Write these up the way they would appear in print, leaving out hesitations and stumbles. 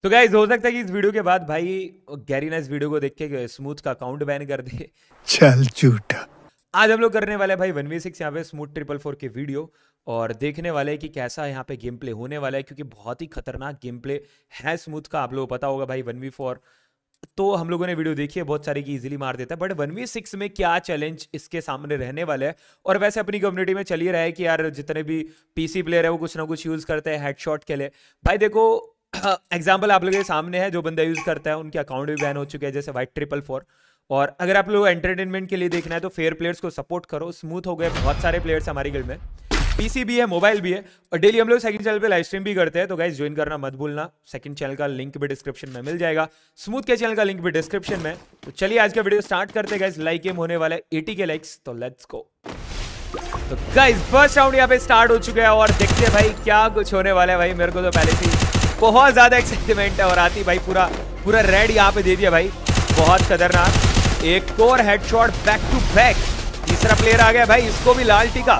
तो गाइस हो सकता है कि इस वीडियो के बाद भाई गैरी ना इस वीडियो को देख के स्मूथ का अकाउंट बैन कर दे। चल झूठा। आज हम लोग करने वाले हैं भाई 1v6 यहाँ पे स्मूथ 444 के वीडियो और देखने वाले हैं कि कैसा यहाँ पे गेम प्ले होने वाला है, क्योंकि बहुत ही खतरनाक गेम प्ले है स्मूथ का। आप लोगों को पता होगा भाई 1v4 तो हम लोगों ने वीडियो देखी है, बहुत सारी की इजीली मार देता है, बट 1v6 में क्या चैलेंज इसके सामने रहने वाला है। और वैसे अपनी कम्युनिटी में चल ही रहा है कि यार जितने भी पीसी प्लेयर है वो कुछ ना कुछ यूज करते हैं हेडशॉट के लिए। भाई देखो एग्जाम्पल आप लोगों के सामने है, जो बंदा यूज करता है उनके अकाउंट भी बैन हो चुके हैं, जैसे वाइट 444। और अगर आप लोग एंटरटेनमेंट के लिए देखना है तो फेयर प्लेयर्स को सपोर्ट करो। स्मूथ हो गए, बहुत सारे प्लेयर्स हमारी गिल्ड में, पीसी भी है, मोबाइल भी है, और डेली हम लोग सेकंड चैनल पे लाइव स्ट्रीम भी करते हैं। तो गाइस ज्वाइन करना मत भूलना, सेकंड चैनल का लिंक भी डिस्क्रिप्शन में मिल जाएगा, स्मूथ के चैनल का लिंक भी डिस्क्रिप्शन में। तो चलिए आज का वीडियो स्टार्ट करते हैं गाइस। लाइक गेम होने वाला है 80 के लाइक्स, तो लेट्स गो। तो गाइस फर्स्ट राउंड यहाँ पे स्टार्ट हो चुका है और देखते हैं भाई क्या कुछ होने वाला है। भाई मेरे को तो पहले से बहुत ज्यादा एक्साइटमेंट है और आती भाई पूरा रेड यहाँ पे दे दिया भाई, बहुत खतरनाक। एक और हेडशॉट बैक टू बैक, तीसरा प्लेयर आ गया भाई, इसको भी लाल टीका,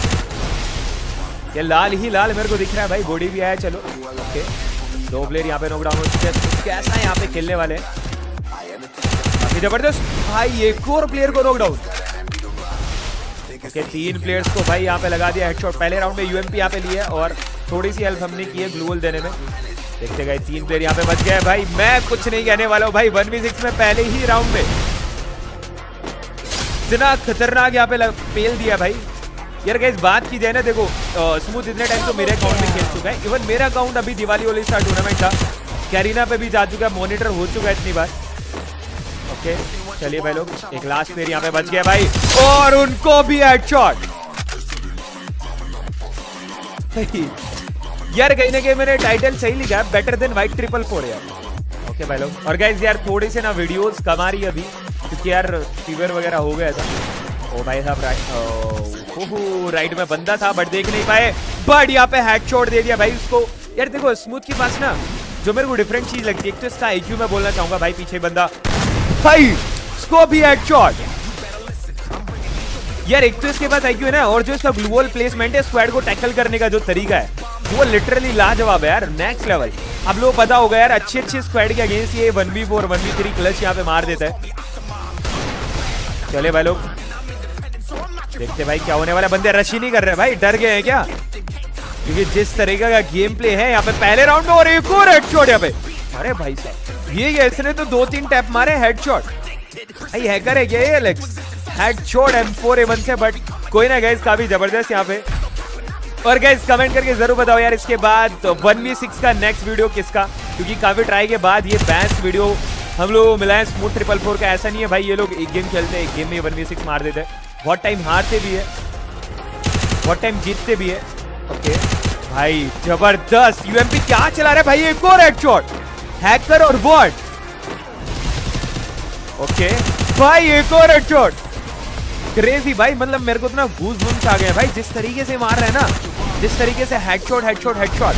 ये लाल ही लाल मेरे को दिख रहा है भाई, बॉडी भी आया। चलो ओके, दो प्लेयर यहाँ पे नॉकडाउन हो चुके हैं। कैसा यहाँ पे खेलने वाले काफी जबरदस्त भाई, एक और प्लेयर को नॉकडाउन। ओके, तीन प्लेयर्स को भाई यहाँ पे लगा दिया हेडशॉट। पहले राउंड में यूएमपी यहाँ पे लिए और थोड़ी सी हेल्प हमने की है ग्लूवल देने में। देखते गए तीन प्लेयर यहाँ पे बच गए भाई। मैं कुछ नहीं कहने वाला हूँ भाई, 1v6 में पहले ही राउंड में इतना खतरनाक यहाँ पे पेल दिया भाई। यार गाइस बात की जाए ना, देखो स्मूथ इतने टाइम तो मेरे अकाउंट में खेल चुका है, इवन मेरा अकाउंट अभी दिवाली वाली सा टूर्नामेंट था, कैरीना पे भी जा चुका है, मॉनिटर हो चुका है इतनी बार। ओके चलिए भाई लोग, एक लास्ट प्लेयर यहाँ पे बच गया भाई और उनको भी हेडशॉट। यार कहीं ना कहीं मैंने टाइटल सही लिखा है, बेटर देन वाइट 444 यार। ओके भाई लोग, और गाइस यार थोड़ी से ना वीडियोस कम आ रही है अभी, क्योंकि यार फीवर वगैरह हो गया था। ओ भाई साहब राइट में बंदा था बट देख नहीं पाए, बट यहाँ पे हेडशॉट दे दिया भाई उसको। यार देखो स्मूथ के पास ना जो मेरे को डिफरेंट चीज लगती है, एक तो इसका आईक्यू मैं बोलना चाहूंगा भाई, पीछे बंदा भाई उसको भी हेडशॉट। यार एक तो इसके पास आईक्यू है ना, और जो इसका ग्लूवल प्लेसमेंट है, स्क्वाड को टैकल करने का जो तरीका है वो लिटरली लाजवाब है यार, नेक्स्ट लेवल। आप लोगों को पता होगा यार, अच्छे स्क्वाड के अगेंस्ट ये 1v4 1v3 क्लच यहाँ पे मार देता है। चले भाई लोग देखते भाई क्या होने वाला है। बंदे रश ही नहीं कर रहे भाई, डर गए हैं क्या, क्योंकि जिस तरीके का गेम प्ले है यहाँ पे पहले राउंड में, और एक और हेडशॉट यहाँ पे। अरे भाई साहब ये इसने तो 2-3 टैप मारे हेडशॉट। भाई हैकर है क्या ये एलेक्स? हेडशॉट M4A1 से, बट कोई ना गाइस काफी जबरदस्त यहाँ पे। और गाइस कमेंट करके जरूर बताओ यार इसके बाद 1v6 का नेक्स्ट वीडियो किसका, क्योंकि काफी ट्राई के बाद ये बेस्ट वीडियो हम लोग को मिला है स्मूथ 444 का। ऐसा नहीं है भाई ये लोग एक गेम खेलते हैं, एक गेम में 1v6 मार देते हैं, बहुत टाइम हारते भी है, बहुत टाइम जीतते भी है। ओके भाई जबरदस्त यूएमपी क्या चला रहा है भाई, एक और हेडशॉट, हैकर और बॉट। ओके भाई एक और हेडशॉट, क्रेजी भाई, मतलब मेरे को तो ना गूज़बम्स आ गए भाई, जिस तरीके से मार रहे हैं ना, जिस तरीके से हेडशॉट हेडशॉट हेडशॉट।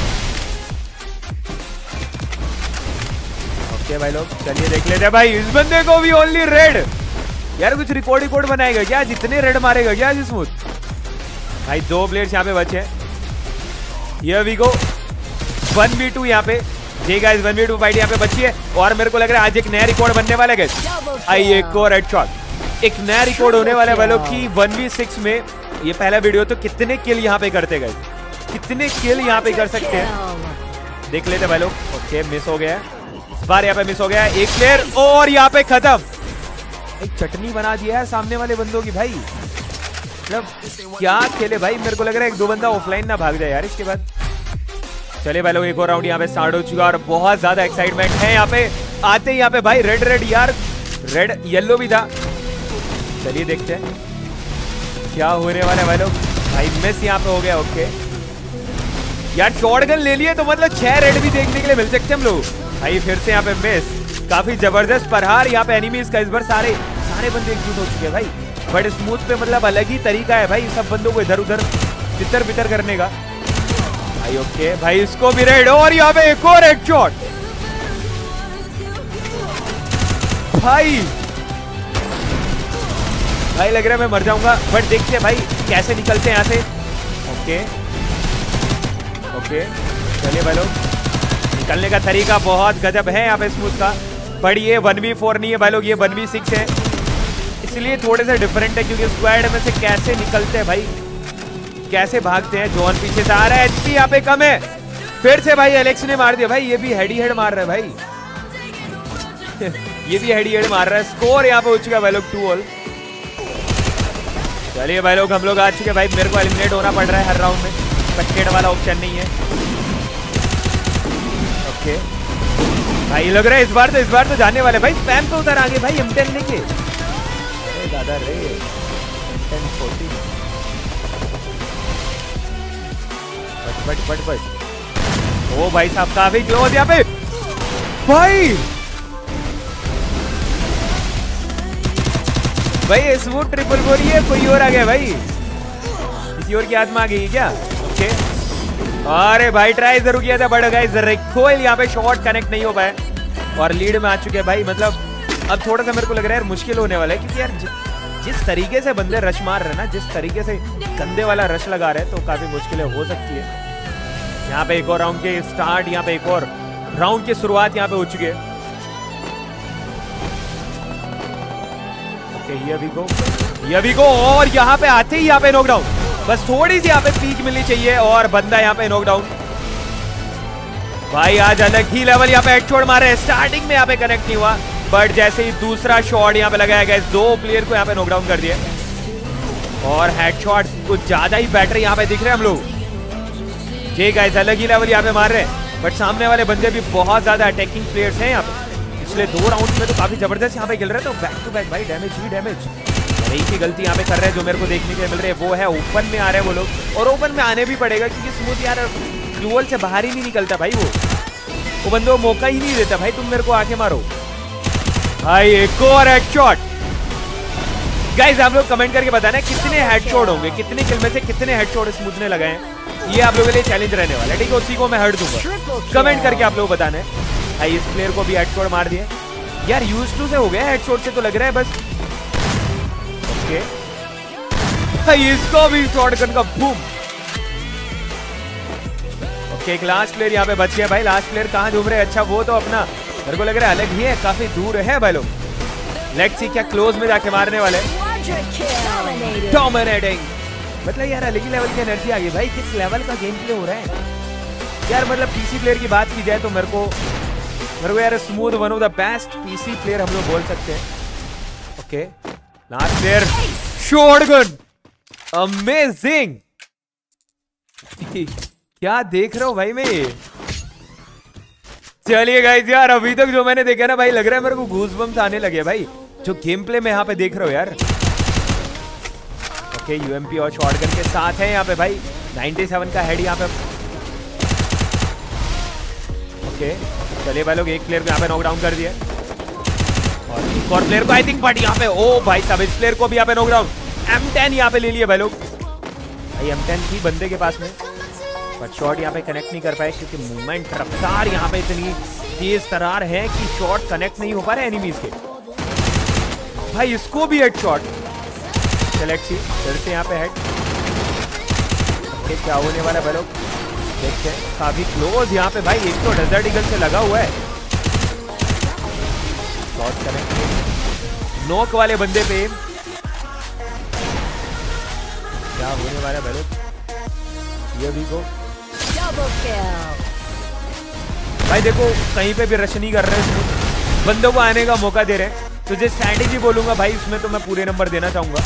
ओके भाई लोग चलिए देख लेते हैं भाई, इस बंदे को भी ओनली रेड। यार कुछ रिकॉर्ड बनाएगा क्या, जितने रेड मारेगा क्या स्मूथ? भाई दो प्लेयर्स यहाँ पे बचे हैं, हियर वी गो 1v2 यहाँ पे। जी गाइस 1v2 फाइट यहाँ पे बची है, और मेरे को लग रहा है आज एक नया रिकॉर्ड बनने वाला है गाइस। आई एक और हेडशॉट, एक नया रिकॉर्ड होने वाला है वालों की 1v6 में। ये पहला वीडियो, तो कितने किल यहाँ पे करते गए, कितने किल यहाँ पे कर सकते हैं देख लेते भाई लोग। ओके मिस हो गया इस बार, यहाँ पे मिस हो गया एक प्लेयर, और यहाँ पे खत्म। एक चटनी बना दिया है सामने वाले बंदों की भाई, मतलब क्या खेले भाई। मेरे को लग रहा है एक दो बंदा ऑफलाइन ना भाग जाए यार इसके बाद। चले भाई लोग एक और राउंड यहाँ पे स्टार्ट हो चुका है और बहुत ज्यादा एक्साइटमेंट है यहाँ पे। आते ही यहाँ पे भाई रेड यार, रेड येलो भी था। चलिए देखते हैं क्या होने वाला है भाई लोग। भाई मिस यहाँ पे हो गया। ओके यार शॉटगन ले लिए तो मतलब 6 रेड भी देखने के लिए मिल सकते हैं हम लोग। भाई फिर से यहाँ पे मिस, काफी जबरदस्त प्रहार यहाँ पे एनिमीज का। इस बार सारे बंदे एकजुट हो चुके हैं भाई, बट स्मूथ पे मतलब अलग ही तरीका है भाई सब बंदों को इधर उधर तितर बितर करने का भाई। ओके भाई इसको भी रेड, और यहाँ पे एक और हेडशॉट भाई लग रहा है मैं मर जाऊंगा, बट देखते हैं भाई कैसे निकलते हैं यहाँ से। ओके चलिए भाई लोग निकलने का तरीका बहुत गजब है यहाँ पे स्मूथ का, बट ये 1v4 नहीं है भाई लोग, ये 1v6 है, इसलिए थोड़े से डिफरेंट है, क्योंकि स्क्वाड में से कैसे निकलते हैं भाई, कैसे भागते हैं। जॉन पीछे से आ रहा है, एचपी यहाँ पे कम है, फिर से भाई एलेक्स ने मार दिया भाई, ये भी हेड ही हेड मार रहा है भाई ये भी हेड ही हेड मार रहा है। स्कोर यहाँ पे हो चुका है भाई लोग 2-2। चलिए भाई लोग हम लोग आ चुके हैं भाई, मेरे को एलिमिनेट होना पड़ रहा है हर राउंड में, स्पेक्टेट वाला ऑप्शन नहीं है। ओके भाई लग रहा है इस बार तो जाने वाले भाई, स्पैम पे उतर आगे भाई M10 लेके, अरे दादा रे M10 40 बट ओ भाई साहब काफी क्लोज यहाँ पे भाई स्मूथ ट्रिपल 4 ही है, कोई और आ गया भाई, किसी और की आत्मा आ गई क्या? ओके अरे भाई ट्राई जरूर किया था, बड़ा गाइस रिकॉइल यहाँ पे शॉट कनेक्ट नहीं हो पाया और लीड में आ चुके हैं भाई। मतलब अब थोड़ा सा मेरे को लग रहा है यार मुश्किल होने वाला है, क्योंकि यार जिस तरीके से बंदे रश मार रहे हैं ना, जिस तरीके से कंधे वाला रश लगा रहे हैं, तो काफी मुश्किलें हो सकती है। यहाँ पे एक और राउंड के स्टार्ट, यहाँ पे एक और राउंड की शुरुआत यहाँ पे हो चुकी है। ओके ये भी गो और यहाँ पे आते ही यहाँ पे नॉकडाउन, बस थोड़ी सी यहाँ पे पीक मिलनी चाहिए और बंदा यहाँ पे नॉकडाउन। भाई आज अलग ही लेवल यहाँ पे हेडशॉट मारे, स्टार्टिंग में यहाँ पे कनेक्ट नहीं हुआ, बट जैसे ही दूसरा शॉट यहाँ पे लगाया गया, 2 प्लेयर को यहाँ पे नॉकडाउन कर दिया और हेडशॉट कुछ ज्यादा ही बेटर यहाँ पे दिख रहे हैं हम लोग। ये गाइस अलग ही लेवल यहाँ पे मार रहे हैं, बट सामने वाले बंदे भी बहुत ज्यादा अटैकिंग प्लेयर्स हैं यहाँ पे। पिछले 2 राउंड में तो काफी जबरदस्त यहाँ पे खेल रहे हैं, तो बैक टू बैक भाई डैमेज ही डैमेज। एक ही गलती यहाँ पे कर रहे हैं जो मेरे को देखने के लिए मिल रही है, वो है ओपन में आ रहे हैं वो लोग, और ओपन में आने भी पड़ेगा क्योंकि स्मूथ यार ग्लूवल से बाहर ही नहीं निकलता भाई, वो बंदे को मौका ही नहीं देता भाई, तुम मेरे को आके मारो भाई। एक और हेडशॉट गाइस, आप लोग कमेंट करके बताना कितने हेडशॉट होंगे, कितने किल में से कितने हेडशॉट स्मूथ ने लगाए हैं, ये आप लोगों के लिए चैलेंज रहने वाला है, ठीक है? उसी को मैं हट दूंगा, कमेंट करके आप लोग बताना है। भाई इस प्लेयर को भी हेडशॉट मार दिया यार, यूज्ड टू से हो गया हेडशॉट से, तो लग रहा है बस। ओके भाई इसको भी शॉटगन का बूम। ओके एक लास्ट प्लेयर यहाँ पे बच गया भाई, लास्ट प्लेयर कहाँ घूम रहे हैं? अच्छा वो तो अपना मेरे को लग रहा है अलग ही है, काफी दूर है भाई लोग। लेट्स सी क्या क्लोज में जाके मारने वाले। डोमिनेटिंग, मतलब यार अलग ही लेवल की एनर्जी आ गई भाई, किस लेवल का गेम प्ले हो रहा है यार। मतलब पीसी प्लेयर की बात की जाए तो मेरे को यार smooth one of the best PC player हम लोग बोल सकते हैं। Okay last player shotgun, amazing क्या देख रहा हूं भाई मैं ये। चलिए गाइस यार अभी तक जो मैंने देखा ना भाई, लग रहा है मेरे को गूज़बम्स आने लगे भाई, जो गेम प्ले में यहाँ पे देख रहे हो यार। ओके यूएमपी और शॉटगन के साथ है यहाँ पे भाई, 97 का हेड यहाँ पे। ओके चलिए भाई लोग, एक प्लेयर को यहाँ पे नॉकडाउन कर दिया और एक और प्लेयर को आई थिंक, बट यहाँ पे ओ भाई साहब इस प्लेयर को भी यहाँ पे नॉकडाउन। M10 यहाँ पे ले लिया भाई लोग, भाई M10 थी बंदे के पास में, बट शॉट यहाँ पे कनेक्ट नहीं कर पाए क्योंकि मूवमेंट रफ्तार यहाँ पे इतनी तेज तरार है कि शॉट कनेक्ट नहीं हो पा रहे एनिमीज के। भाई इसको भी हेड शॉट, सेलेक्ट सी फिर से यहाँ पे हेड। क्या होने वाला है भाई लोग देखते हैं, काफी क्लोज यहाँ पे भाई, एक तो डेजर्ट ईगल से लगा हुआ है, शॉट कनेक्ट नॉक वाले बंदे पे। क्या होने वाला है भाई लोग, ये भी को भाई देखो कहीं पे भी रश नहीं कर रहे हैं, बंदों को आने का मौका दे रहे हैं, तो जो स्ट्रैटेजी बोलूंगा भाई उसमें तो मैं पूरे नंबर देना चाहूंगा।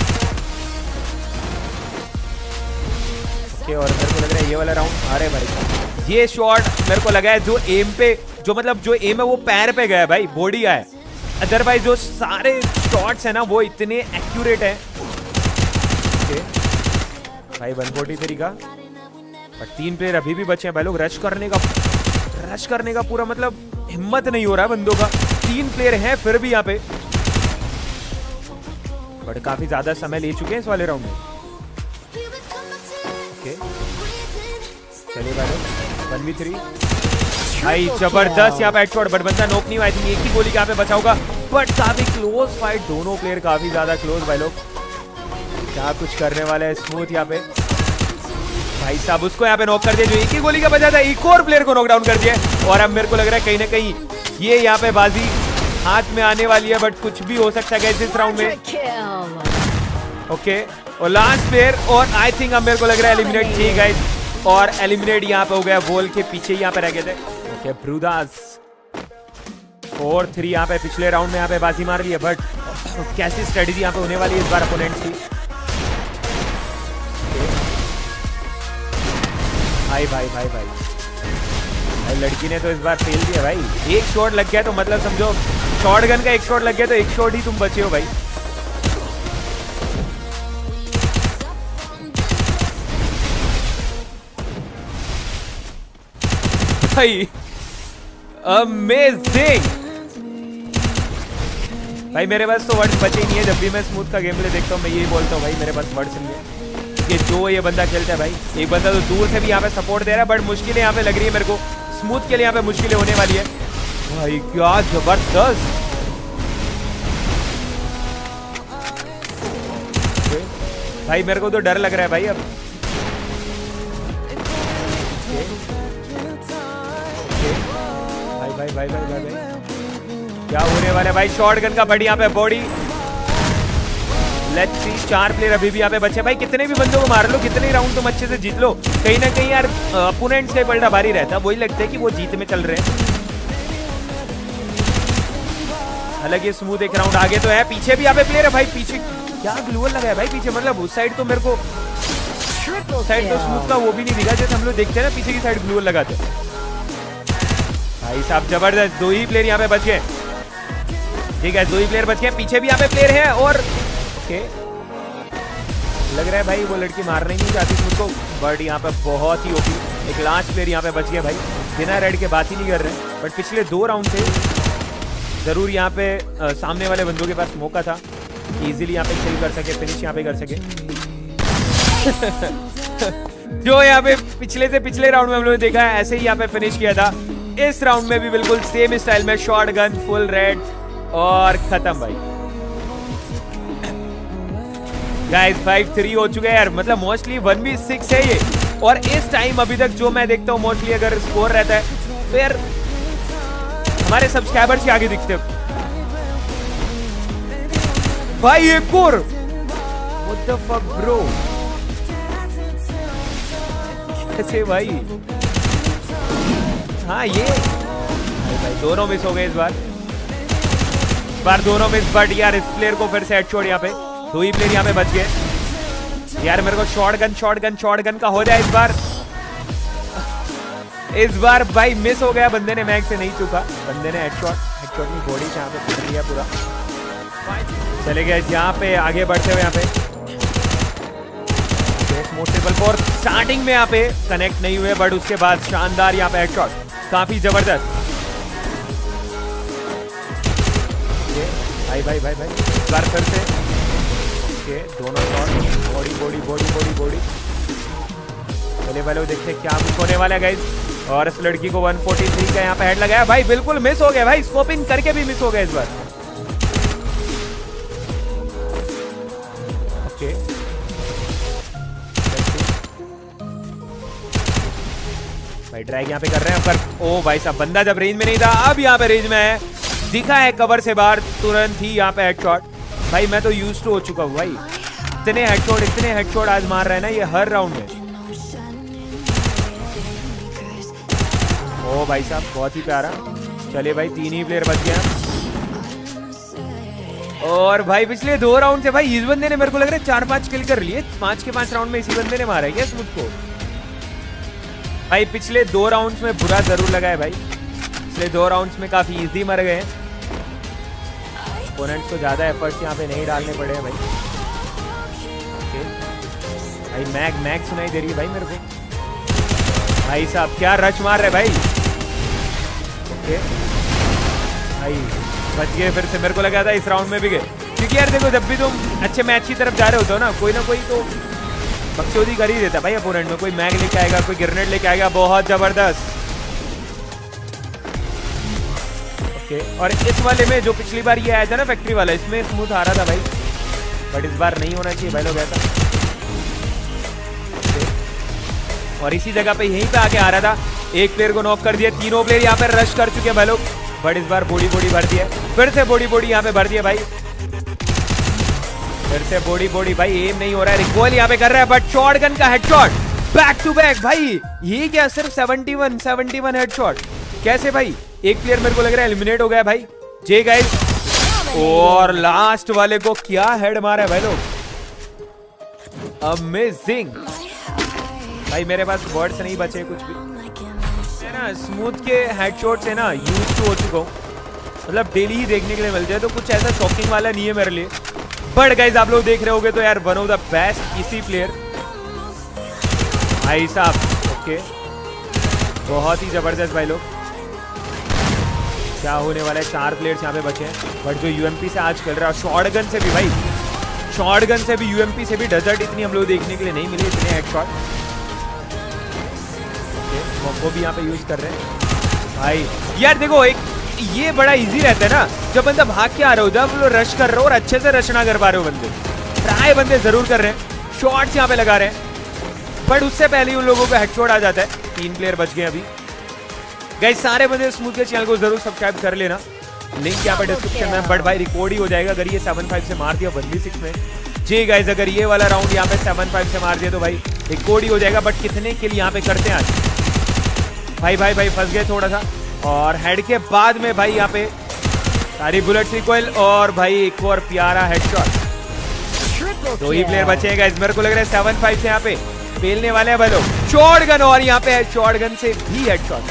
ओके और मेरे को लग रहा है ये वाला राउंड, अरे भाई ये शॉट मेरे को लगा है जो एम पे, जो मतलब जो एम है वो पैर पे गया भाई, बॉडी आया, अदरवाइज जो सारे शॉट्स है ना वो इतने एक्यूरेट है। ओके भाई 143 का, और 3 प्लेयर अभी भी बचे हैं भाई लोग, रश करने का पूरा मतलब हिम्मत नहीं हो रहा है बंदों का, 3 प्लेयर हैं फिर भी यहाँ पे, बट काफी ज्यादा समय ले चुके हैं इस वाले राउंड में। ओके चलिए भाई 1v3 भाई जबरदस्त यहाँ पे हेडशॉट, बट बंदा नॉक नहीं हुआ, आई थिंक एक ही गोली यहाँ पे बचा होगा, बट काफी क्लोज फाइट, दोनों प्लेयर काफी ज्यादा क्लोज भाई लोग। क्या कुछ करने वाले हैं स्मूथ यहाँ पे, भाई साहब उसको यहाँ पे नॉक कर दिया, जो एक ही गोली का बचा था, एक और प्लेयर को नॉकडाउन कर दिया। और अब मेरे को लग रहा है कहीं ना कहीं ये यहाँ पे बाजी हाथ में आने वाली है, बट कुछ भी हो सकता है इस राउंड में। ओके, और लास्ट प्लेयर, और आई थिंक अब मेरे को लग रहा है एलिमिनेट चाहिए गाइस, और एलिमिनेट यहाँ पे हो गया, वॉल के पीछे यहाँ पे रह गए थे। ओके, ब्रूदास 4-3 यहाँ पे पिछले राउंड में यहाँ पे बाजी मार ली है, बट कैसी स्ट्रेटेजी यहाँ पे होने वाली है इस बार अपोनेंट्स की। भाई भाई भाई भाई भाई लड़की ने तो इस बार फेल दिया भाई। एक शॉट लग गया तो मतलब समझो शॉटगन का एक शॉट लग गया तो एक शॉट ही तुम बचे हो भाई। भाई अमेजिंग भाई, मेरे पास तो वर्ड्स बचे ही नहीं है। जब भी मैं स्मूथ का गेम प्ले देखता हूँ मैं यही बोलता हूँ भाई, मेरे पास वर्ड्स नहीं है कि जो ये बंदा खेलता है भाई। एक बंदा तो दूर से भी यहाँ पे सपोर्ट दे रहा है, बट मुश्किलें यहाँ पे लग रही है मेरे को। स्मूथ के लिए यहाँ पे मुश्किलें होने वाली है भाई। क्या जबरदस्त भाई, मेरे को तो डर लग रहा है भाई अब। भाई भाई भाई भाई भाई भाई क्या होने वाला है भाई। शॉटगन का बड़ी यहाँ पे बॉडी। लेट्स सी, 4 प्लेयर अभी भी यहाँ पे बचे भाई। कितने भी बंदों को मार लो, कितने राउंड तुम अच्छे से जीत लो, कहीं ना कहीं यार अपोनेंट से पलटा भारी रहता है। वही लगता है कि वो जीत में चल रहे हैं। हालांकि स्मूथ एक राउंड आगे तो है। पीछे भी यहाँ पे प्लेयर है भाई। पीछे क्या ग्लूअल लगा है भाई पीछे, मतलब उस साइड तो मेरे को साइड तो स्मूथ का वो भी नहीं दिखा जैसे हम लोग देखते हैं ना, पीछे की साइड ग्लूअल लगाते हैं भाई साहब। जबरदस्त, 2 ही प्लेयर यहाँ पे बच गए। ठीक है, 2 ही प्लेयर बच गए। पीछे भी यहाँ पे प्लेयर है, और ओके लग रहा है भाई वो लड़की मारना ही नहीं चाहती मुझको, बट यहाँ पे बहुत ही ओपी एक लास्ट प्लेयर यहाँ पे बच गया भाई। बिना रेड के बात ही नहीं कर रहे हैं, बट पिछले 2 राउंड से जरूर यहाँ पे सामने वाले बंदों के पास मौका था कि इजीली यहाँ पे किल कर सके, फिनिश यहाँ पे कर सके। जो यहाँ पे पिछले राउंड में हम लोगों ने देखा है, ऐसे ही यहाँ पे फिनिश किया था। इस राउंड में भी बिल्कुल सेम स्टाइल में, शॉटगन फुल रेड और खत्म भाई। गाइस 5-3 हो चुके हैं यार, मतलब मोस्टली 1v6 है ये। और इस टाइम अभी तक जो मैं देखता हूँ मोस्टली अगर स्कोर रहता है तो यार हमारे सब्सक्राइबर्स के आगे दिखते हो भाई। एक और व्हाट द फक ब्रो, कैसे भाई। हाँ ये भाई दोनों मिस हो गए इस बार दोनों मिस, बट यार इस प्लेयर को फिर से हेडशॉट। यहाँ पे 2 ही प्लेयर यहाँ पे बच गए यार। मेरे को शॉटगन का हो जाए इस बार भाई मिस हो गया। बंदे ने मैग से नहीं चुका, बंदे ने हेडशॉट में बॉडी से यहाँ पे पकड़ लिया पूरा। चले गए यहाँ पे आगे बढ़ते हुए। यहाँ पे ट्रिपल 4 स्टार्टिंग में यहाँ पे कनेक्ट नहीं हुए, बट उसके बाद शानदार यहाँ पे हेडशॉट, काफी जबरदस्त। भाई भाई भाई भाई इस बार फिर से दोनों शॉट, बॉडी पहले वाले देखते क्या कुछ होने वाला है गाइस। और इस लड़की को 143 का यहाँ पे हेड लगाया भाई, बिल्कुल मिस हो गया भाई। स्कोपिंग करके भी मिस हो गया इस बार। ओके भाई ड्रैग यहाँ पे कर रहे हैं, पर ओ भाई साहब बंदा जब रेंज में नहीं था, अब यहाँ पे रेंज में है, दिखा है कवर से बाहर, तुरंत ही यहाँ पे हेडशॉट। भाई मैं तो यूज्ड टू हो चुका हूँ भाई, इतने हेडशॉट आज मार रहे हैं ना ये हर राउंड में। ओ भाई साहब बहुत ही प्यारा। चलिए भाई 3 ही प्लेयर बच गए। और भाई पिछले 2 राउंड से भाई इस बंदे ने मेरे को लग रहा है 4-5 किल कर लिए। 5 के 5 राउंड में इसी बंदे ने मारा है क्या स्मूथ को? भाई पिछले 2 राउंड्स में बुरा जरूर लगा है भाई। पिछले 2 राउंड्स में काफी इजी मर गए हैं। ओपोनेंट्स को ज्यादा एफर्ट्स यहाँ पे नहीं डालने पड़े हैं भाई। भाई मैग सुनाई दे रही है भाई मेरे को। भाई साहब क्या रश मार रहे भाई। ओके भाई बच गए फिर से। मेरे को लगा था इस राउंड में भी गए, क्योंकि यार देखो जब भी तुम अच्छे मैच की तरफ जा रहे होते हो ना, कोई ना कोई तो बकचोदी कर ही देता भाई अपोनेंट में। कोई मैग लेके आएगा, कोई ग्रेनेड लेके आएगा। बहुत जबरदस्त। ओके और इस वाले में जो पिछली बार ये आया था ना फैक्ट्री वाला, इसमें स्मूथ आ रहा था भाई, बट इस बार नहीं होना चाहिए भाई लोग ऐसा। और इसी जगह पे यहीं पे आके आ रहा था, एक प्लेयर को नॉक कर दिया, तीनों प्लेयर यहाँ पे रश कर चुके हैं भाई लोग, बट इस बार बॉडी भर दिया, फिर से बॉडी यहाँ पे भर दिया भाई, फिर से बॉडी भाई, एम नहीं हो रहा है, रिकॉइल यहाँ पे कर रहा है, बट शॉटगन का हेडशॉट बैक टू बैक भाई, ये क्या सिर्फ 71 हेडशॉट, कैसे भाई? एक प्लेयर मेरे को लग रहा है एलिमिनेट हो गया भाई, जे गाइस, और लास्ट वाले को क्या हेड मारा है भाई लोग, अमेजिंग भाई, मेरे पास वर्ड्स नहीं बचे कुछ भी, मैं ना स्मूथ के हेडशॉट से ना यूज टू हो चुका हूँ, मतलब डेली ही देखने के लिए मिलते हैं, तो कुछ ऐसा शॉकिंग वाला नहीं है मेरे लिए, बट गाइस आप लोग देख रहे होगे तो यार वन ऑफ द बेस्ट इसी प्लेयर भाई साहब, ओके, बहुत ही जबरदस्त भाई लोग, क्या होने वाला है, 4 प्लेयर्स यहाँ पे बचे हैं, बट जो यूएमपी से आज खेल रहा है, शॉटगन से भी भाई, शॉटगन से भी, यूएमपी से भी डेजर्ट इतनी हम लोग देखने के लिए नहीं मिले, इतने हेडशॉट, वो भी यहाँ पे यूज कर रहे हैं भाई, यार देखो एक ये बड़ा इजी रहता है ना, जब बंदा भाग के आ रहा हो, जब लोग रश कर रहे हो और अच्छे से रश ना कर पा रहे हो बंदे, ट्राई बंदे जरूर कर रहे हैं, शॉट्स यहाँ पे लगा रहे हैं, बट उससे पहले ही उन लोगों को हेडशॉट आ जाता है, 3 प्लेयर बच गए अभी, गाइस सारे बंदे स्मूथ के चैनल को जरूर सब्सक्राइब कर लेना, लिंक यहाँ पे डिस्क्रिप्शन में, बट भाई रिकॉर्ड ही हो जाएगा अगर ये 7-5 से मार दिया 1v6 में, जी गाइस अगर ये वाला राउंड यहाँ पे 7-5 से मार दिया तो भाई रिकॉर्ड ही हो जाएगा, बट कितने किल यहाँ पे करते हैं आज, भाई फंस गए थोड़ा सा, और हेड के बाद में भाई यहाँ पे सारी बुलेट्स रिकॉइल, और भाई एक और प्यारा हेडशॉट, 2 ही प्लेयर बचे हैं गाइस, मेरे को लग रहा है 7-5 से यहाँ पे पेलने वाले हैं भाई लोग, शॉटगन, और यहाँ पे शॉटगन से भी हेडशॉट,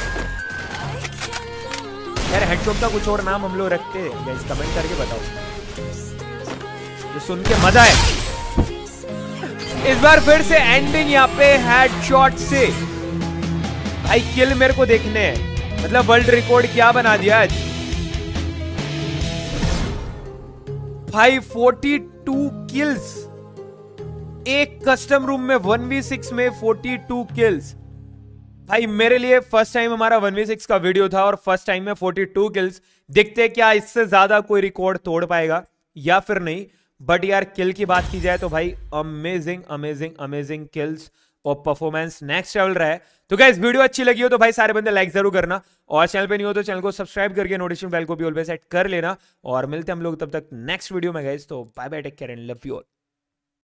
यार हेडशॉट का कुछ और नाम हम लोग रखते हैं गाइस, कमेंट करके बताओ, जो सुन के मजा है, इस बार फिर से एंडिंग यहाँ पे हेडशॉट से, भाई किल मेरे को देखने हैं, मतलब वर्ल्ड रिकॉर्ड क्या बना दिया आज भाई, 42 किल्स एक कस्टम रूम में, 1v6 में 42 किल्स भाई, मेरे लिए फर्स्ट टाइम हमारा 1v6 का वीडियो था और फर्स्ट टाइम में 42 किल्स, देखते क्या इससे ज्यादा कोई रिकॉर्ड तोड़ पाएगा या फिर नहीं, बट यार किल की बात की जाए तो भाई अमेजिंग किल्स और परफॉर्मेंस नेक्स्ट लेवल रहा है, तो गाइस वीडियो अच्छी लगी हो तो भाई सारे बंदे लाइक जरूर करना, और चैनल पे नहीं हो तो चैनल को सब्सक्राइब करके नोटिफिकेशन बेल को भी ऑल पे सेट कर लेना, और मिलते हैं हम लोग तब तक नेक्स्ट वीडियो में गाइस, तो bye bye, take care and love you all.